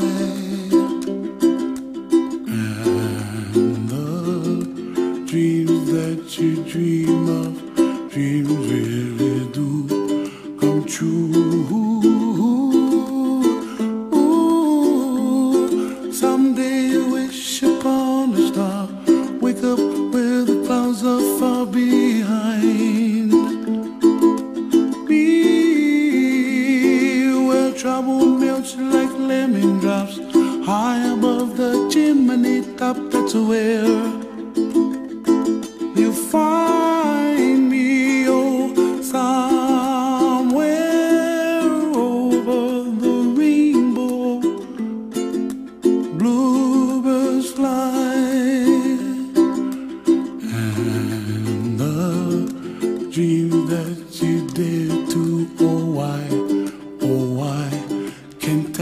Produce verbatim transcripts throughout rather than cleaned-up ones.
And the dreams that you dream of, dreams really do come true. Ooh, someday you wish upon a star, wake up where the clouds are far behind. Be where trouble melts like lemon drops, high above the chimney top. That's where you find me, oh, somewhere over the rainbow. Bluebirds fly, and the dreams that you dare to, oh why, oh why can't I?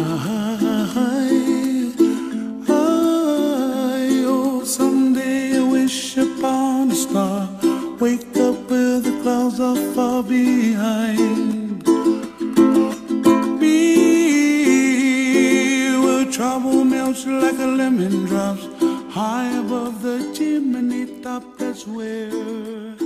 Upon a star, wake up where the clouds are far behind. Be where trouble melts like a lemon drops, high above the chimney top. That's where